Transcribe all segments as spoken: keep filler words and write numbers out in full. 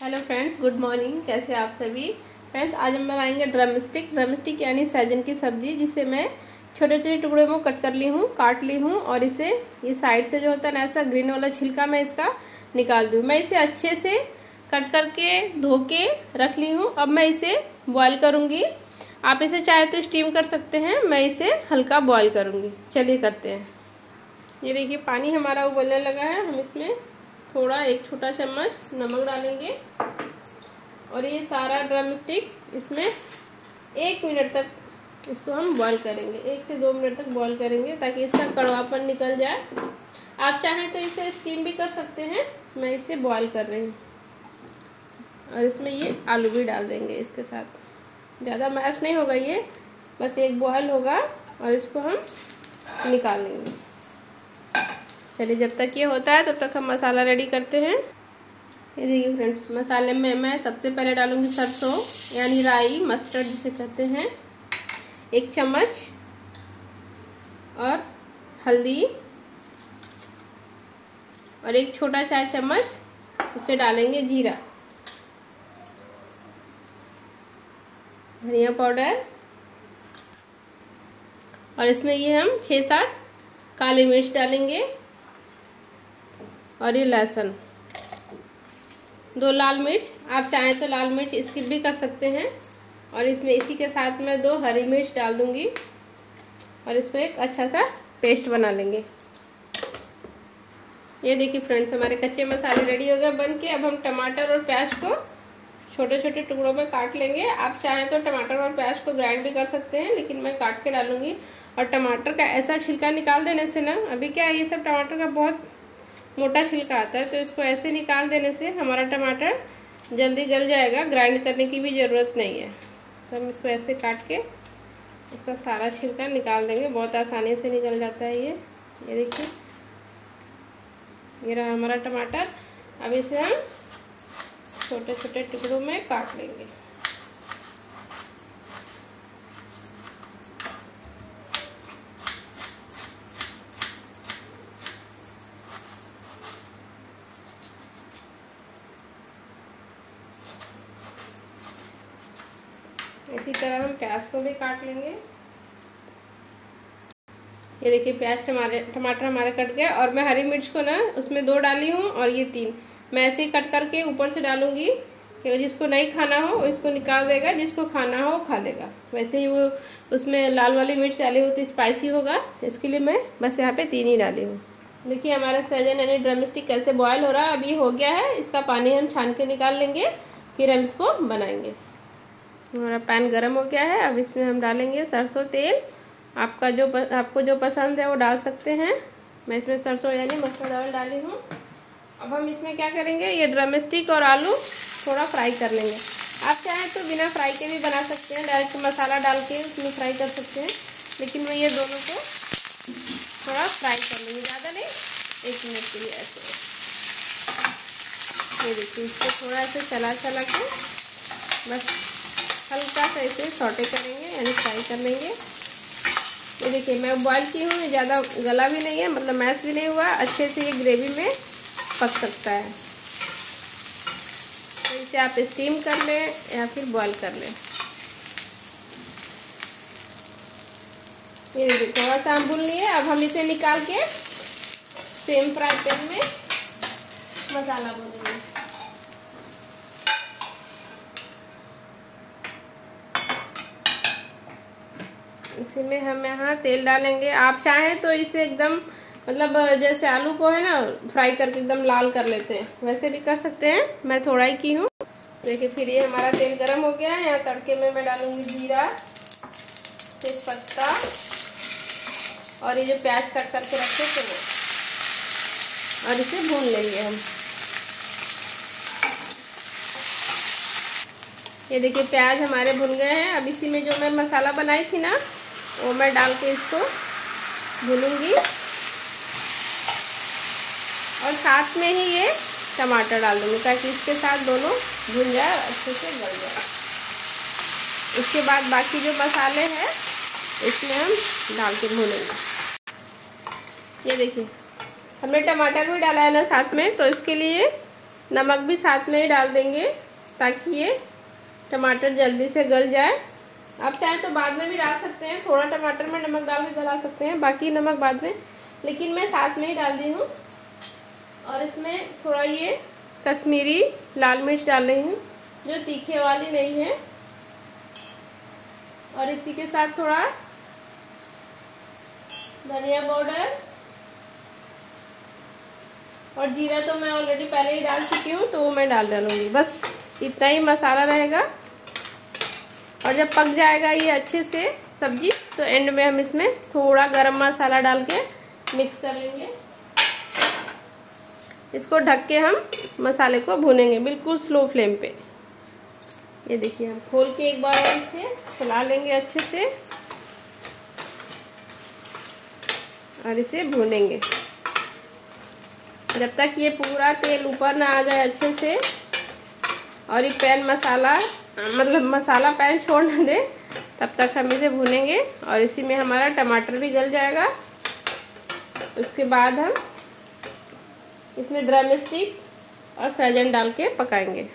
Hello friends, good morning. कैसे आप सभी फ्रेंड्स। आज हम बनाएंगे ड्रम स्टिक ड्रम स्टिक यानी सहजन की सब्जी, जिसे मैं छोटे छोटे टुकड़ों में कट कर ली हूँ काट ली हूँ और इसे ये साइड से जो होता है ना ऐसा ग्रीन वाला छिलका मैं इसका निकाल दूँ। मैं इसे अच्छे से कट करके धो के रख ली हूँ। अब मैं इसे बॉयल करूँगी। आप इसे चाहे तो स्टीम कर सकते हैं, मैं इसे हल्का बॉयल करूँगी। चलिए करते हैं। ये देखिए पानी हमारा उबलने लगा है। हम इसमें थोड़ा एक छोटा चम्मच नमक डालेंगे और ये सारा ड्रम स्टिक इसमें एक मिनट तक इसको हम बॉईल करेंगे। एक से दो मिनट तक बॉईल करेंगे ताकि इसका कड़वापन निकल जाए। आप चाहें तो इसे स्टीम भी कर सकते हैं, मैं इसे बॉईल कर रही हूँ। और इसमें ये आलू भी डाल देंगे इसके साथ। ज़्यादा मैश नहीं होगा, ये बस एक बॉयल होगा और इसको हम निकाल लेंगे। चलिए, जब तक ये होता है तब तक हम मसाला रेडी करते हैं। ये देखिए फ्रेंड्स, मसाले में मैं सबसे पहले डालूंगी सरसों यानी राई, मस्टर्ड जिसे कहते हैं, एक चम्मच। और हल्दी और एक छोटा चाय चम्मच इस पे डालेंगे जीरा, धनिया पाउडर और इसमें ये हम छः सात काली मिर्च डालेंगे और ये लहसुन, दो लाल मिर्च। आप चाहें तो लाल मिर्च स्किप भी कर सकते हैं। और इसमें इसी के साथ में दो हरी मिर्च डाल दूंगी और इसको एक अच्छा सा पेस्ट बना लेंगे। ये देखिए फ्रेंड्स, हमारे कच्चे मसाले रेडी हो गए बन के। अब हम टमाटर और प्याज को छोटे छोटे टुकड़ों में काट लेंगे। आप चाहें तो टमाटर और प्याज को ग्राइंड भी कर सकते हैं, लेकिन मैं काट के डालूंगी। और टमाटर का ऐसा छिलका निकाल देने से ना, अभी क्या है ये सब टमाटर का बहुत मोटा छिलका आता है, तो इसको ऐसे निकाल देने से हमारा टमाटर जल्दी गल जाएगा। ग्राइंड करने की भी ज़रूरत नहीं है। तो हम इसको ऐसे काट के इसका सारा छिलका निकाल देंगे। बहुत आसानी से निकल जाता है ये। ये देखिए, ये रहा हमारा टमाटर। अब इसे हम छोटे छोटे टुकड़ों में काट लेंगे। इसी तरह हम प्याज को भी काट लेंगे। ये देखिए प्याज टमाटर टमाटर हमारे कट गए और मैं हरी मिर्च को ना उसमें दो डाली हूँ और ये तीन मैं ऐसे ही कट करके ऊपर से डालूंगी कि जिसको नहीं खाना हो वो इसको निकाल देगा, जिसको खाना हो वो खा लेगा। वैसे ही वो उसमें लाल वाली मिर्च डाली हो तो स्पाइसी होगा, इसके लिए मैं बस यहाँ पे तीन ही डाली हूँ। देखिए हमारा सहजन यानी ड्रम स्टिक कैसे बॉयल हो रहा है। अब ये हो गया है, इसका पानी हम छान के निकाल लेंगे, फिर हम इसको बनाएंगे। हमारा पैन गरम हो गया है। अब इसमें हम डालेंगे सरसों तेल। आपका जो आपको जो पसंद है वो डाल सकते हैं। मैं इसमें सरसों यानी मस्टर्ड ऑयल डाली हूँ। अब हम इसमें क्या करेंगे, ये ड्रम स्टिक और आलू थोड़ा फ्राई कर लेंगे। आप चाहें तो बिना फ्राई के भी बना सकते हैं, डायरेक्ट मसाला डाल के उसमें फ्राई कर सकते हैं, लेकिन मैं ये दोनों को थोड़ा फ्राई कर लेंगे, ज़्यादा नहीं, एक मिनट के लिए ऐसे। ये देखिए, इसको थोड़ा ऐसे चला चला के बस हल्का सा इसे सौटे करेंगे यानी फ्राई कर लेंगे। ये देखिए मैं बॉईल की हूँ, ये ज़्यादा गला भी नहीं है, मतलब मैश भी नहीं हुआ, अच्छे से ये ग्रेवी में पक सकता है। तो इसे आप स्टीम कर लें या फिर बॉईल कर लें। ये देखिए थोड़ा सा हम भून लिए। अब हम इसे निकाल के सेम फ्राई पैन में मसाला भूनेंगे। इसी में हम यहाँ तेल डालेंगे। आप चाहें तो इसे एकदम मतलब जैसे आलू को है ना फ्राई करके एकदम लाल कर लेते हैं, वैसे भी कर सकते हैं। मैं थोड़ा ही की हूँ। देखिए फिर ये हमारा तेल गरम हो गया है। यहाँ तड़के में मैं डालूंगी जीरा, तेजपत्ता और ये जो प्याज कट करके रखे थे वो, और इसे भून लेंगे हम। ये देखिए प्याज हमारे भुन गए हैं। अब इसी में जो मैं मसाला बनाई थी ना वो मैं डाल के इसको भूनूंगी और साथ में ही ये टमाटर डाल दूँगी ताकि इसके साथ दोनों भुन जाए, अच्छे से गल जाए। उसके बाद बाकी जो मसाले हैं इसमें हम डाल के भूनेंगे। ये देखिए हमने टमाटर भी डाला है ना साथ में, तो इसके लिए नमक भी साथ में ही डाल देंगे ताकि ये टमाटर जल्दी से गल जाए। आप चाहे तो बाद में भी डाल सकते हैं, थोड़ा टमाटर में नमक डाल के गला सकते हैं, बाकी नमक बाद में, लेकिन मैं साथ में ही डाल दी हूँ। और इसमें थोड़ा ये कश्मीरी लाल मिर्च डाल रही हूँ जो तीखे वाली नहीं है। और इसी के साथ थोड़ा धनिया पाउडर और जीरा तो मैं ऑलरेडी पहले ही डाल चुकी हूँ तो वो मैं डाल डालूँगी। बस इतना ही मसाला रहेगा। और जब पक जाएगा ये अच्छे से सब्जी तो एंड में हम इसमें थोड़ा गरम मसाला डाल के मिक्स कर लेंगे। इसको ढक के हम मसाले को भूनेंगे बिल्कुल स्लो फ्लेम पे। ये देखिए हम खोल के एक बार और इसे चला लेंगे अच्छे से और इसे भूनेंगे जब तक ये पूरा तेल ऊपर ना आ जाए अच्छे से और ये पैन मसाला मतलब मसाला पैन छोड़ ना दे, तब तक हम इसे भूनेंगे। और इसी में हमारा टमाटर भी गल जाएगा। उसके बाद हम इसमें ड्रम स्टिक और सहजन डाल के पकाएंगे।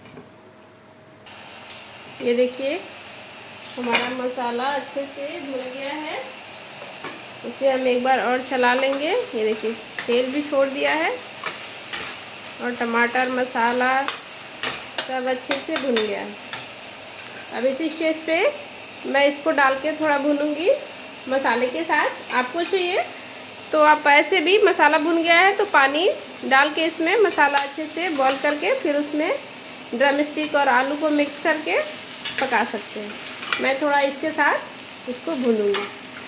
ये देखिए हमारा मसाला अच्छे से भुन गया है। इसे हम एक बार और चला लेंगे। ये देखिए तेल भी छोड़ दिया है और टमाटर मसाला सब अच्छे से भुन गया है। अब इसी स्टेज पे मैं इसको डाल के थोड़ा भूनूंगी मसाले के साथ। आपको चाहिए तो आप ऐसे भी, मसाला भुन गया है तो पानी डाल के इसमें मसाला अच्छे से बॉईल करके फिर उसमें ड्रम स्टिक और आलू को मिक्स करके पका सकते हैं। मैं थोड़ा इसके साथ इसको भूनूंगी।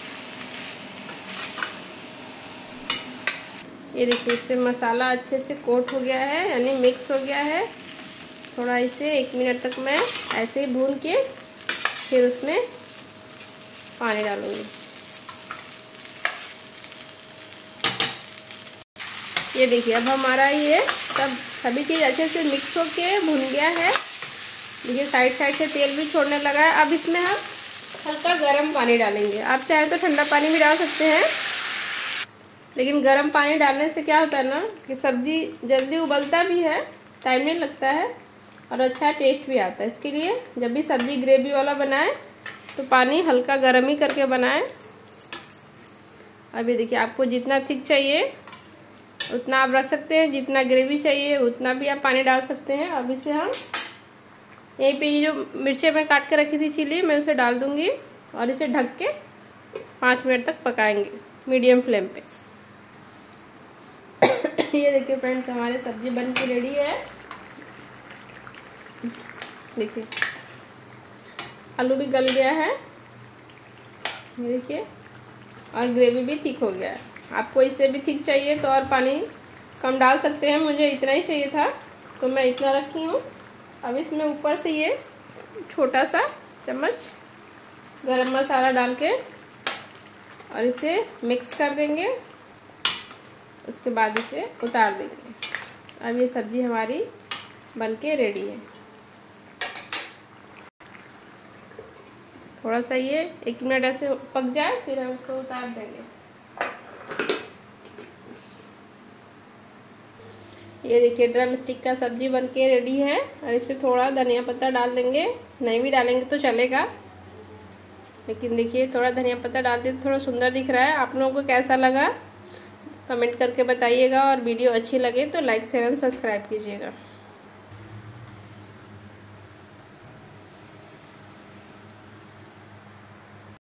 ये देखिए इससे मसाला अच्छे से कोट हो गया है यानी मिक्स हो गया है। थोड़ा इसे एक मिनट तक मैं ऐसे ही भून के फिर उसमें पानी डालूंगी। ये देखिए अब हमारा ये सब सभी चीज़ अच्छे से मिक्स होके भुन गया है। देखिए साइड साइड से तेल भी छोड़ने लगा है। अब इसमें हम हल्का गर्म पानी डालेंगे। आप चाहें तो ठंडा पानी भी डाल सकते हैं, लेकिन गर्म पानी डालने से क्या होता है ना कि सब्ज़ी जल्दी उबलता भी है, टाइम नहीं लगता है और अच्छा टेस्ट भी आता है। इसके लिए जब भी सब्ज़ी ग्रेवी वाला बनाए तो पानी हल्का गर्म ही करके बनाएं। अभी देखिए आपको जितना थिक चाहिए उतना आप रख सकते हैं, जितना ग्रेवी चाहिए उतना भी आप पानी डाल सकते हैं। अब इसे हम यहीं पे ये जो मिर्चें मैं काट के रखी थी चिली, मैं उसे डाल दूंगी और इसे ढक के पाँच मिनट तक पकाएंगे मीडियम फ्लेम पे। ये देखिए फ्रेंड्स हमारी सब्जी बन के रेडी है। देखिए आलू भी गल गया है, ये देखिए, और ग्रेवी भी थिक हो गया है। आपको इससे भी थिक चाहिए तो और पानी कम डाल सकते हैं। मुझे इतना ही चाहिए था तो मैं इतना रखी हूँ। अब इसमें ऊपर से ये छोटा सा चम्मच गरम मसाला डाल के और इसे मिक्स कर देंगे। उसके बाद इसे उतार देंगे। अब ये सब्ज़ी हमारी बनके रेडी है। थोड़ा सा ये एक मिनट ऐसे पक जाए फिर हम इसको उतार देंगे। ये देखिए ड्रम स्टिक का सब्जी बनके रेडी है और इसमें थोड़ा धनिया पत्ता डाल देंगे। नहीं भी डालेंगे तो चलेगा, लेकिन देखिए थोड़ा धनिया पत्ता डालते तो थोड़ा सुंदर दिख रहा है। आप लोगों को कैसा लगा कमेंट करके बताइएगा और वीडियो अच्छी लगे तो लाइक शेयर एंड सब्सक्राइब कीजिएगा।